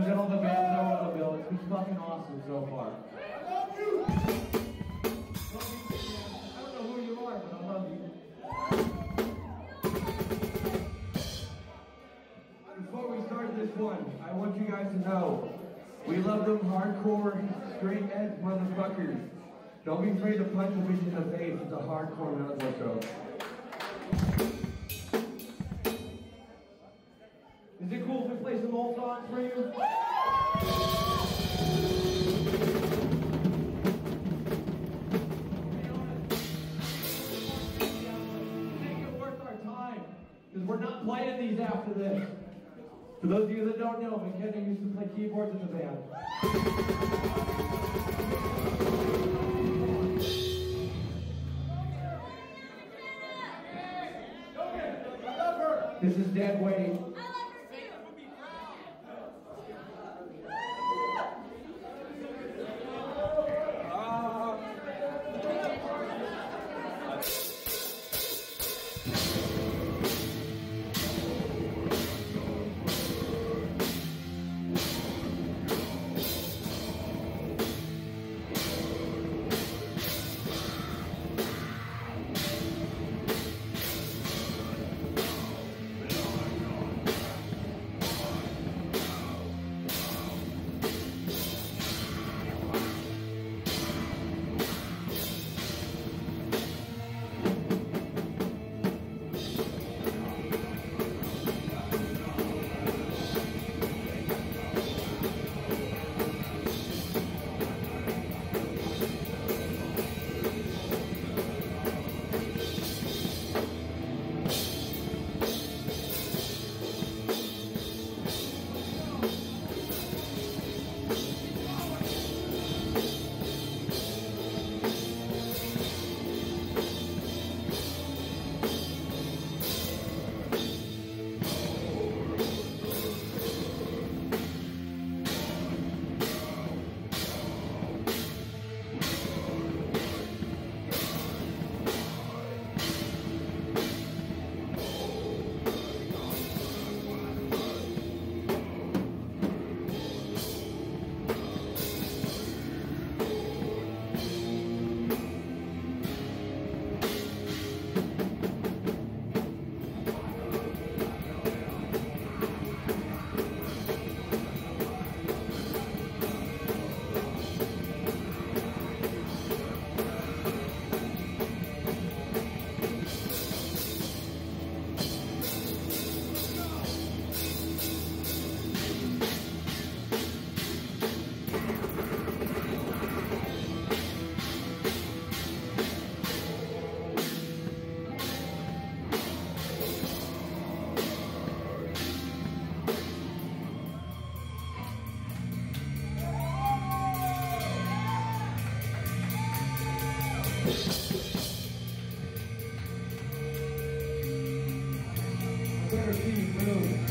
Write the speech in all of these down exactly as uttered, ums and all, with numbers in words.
get on the band a little bit. It's been fucking awesome so far. I love you! I don't know who you are, but I love you. Before we start this one, I want you guys to know, we love them hardcore, straight edge motherfuckers. Don't be afraid to punch a bitch in the face. It's a hardcore metal show. Is it cool if we play some old songs for you? Make it worth our time, because we're not playing these after this. For those of you that don't know, McKenna used to play keyboards in the band. This is Dead Weight. Better see you move.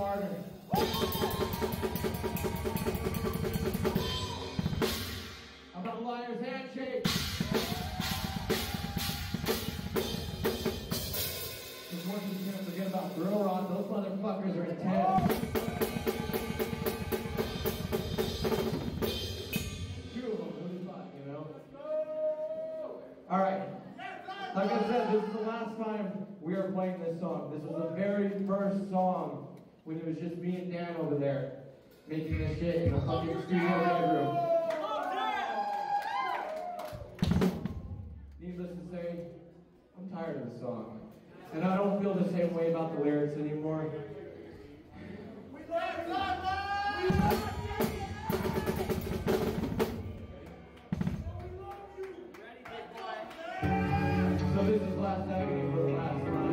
smarter. How about a liar's handshake? Because once you can't forget about Grill Rock, those motherfuckers are intense. Two of them, who the fuck, you know? All right. Like I said, this is the last time we are playing this song. This was the very first song when it was just me and Dan over there making this shit in a fucking studio bedroom. Needless to say, I'm tired of the song. And I don't feel the same way about the lyrics anymore. So this is Last Agony for the last time.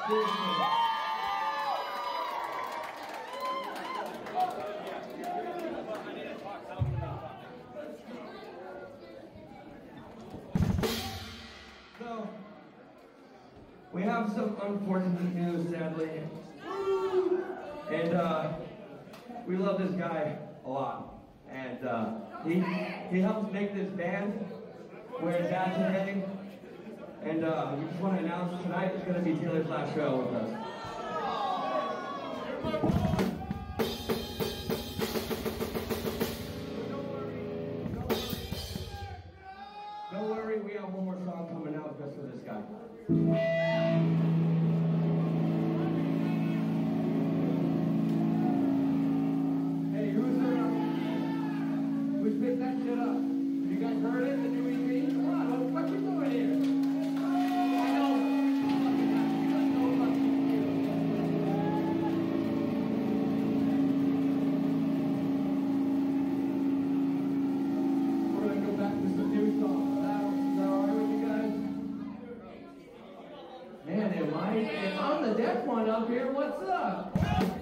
Seriously. So, we have some unfortunate news, sadly. And uh, we love this guy a lot. And uh, he, he helped make this band where it's at today. And uh, we just want to announce tonight is going to be Taylor's last show with us. Don't worry, we have one more song coming out just for this guy. Hey, who's uh, who's picked that shit up? You guys heard it? The new E P? Come on, what the fuck you doing here? I know. You got no fucking We're gonna go back to some new songs. Is that, is that alright with you guys? Man, am I, am I the deaf one up here? What's up?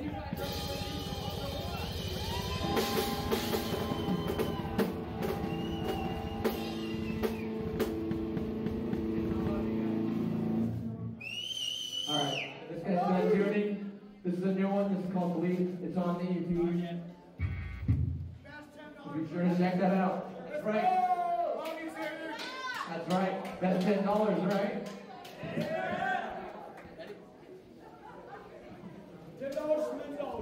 Alright, this guy's done tuning. This is a new one. This is called Bleed. It's on the E P. So be sure to check that out. That's right. That's right. That's ten dollars, right? ten dollars, ten dollars.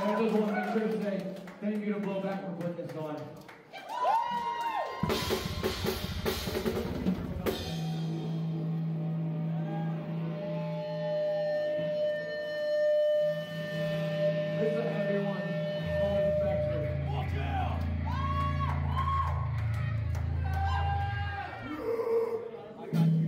I just want to make sure to say thank you to Blowback for putting this on. This is a heavy one. Full inspection. Watch out! I got you.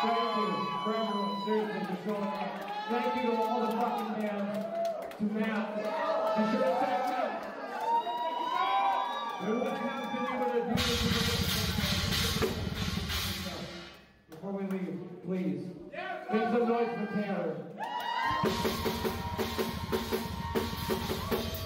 Thank you for everyone, seriously, for showing up. Thank you to all the fucking bands, to Matt. Be sure to thank Matt. We wouldn't have been able to do this before we leave, please. Make some noise for Taylor.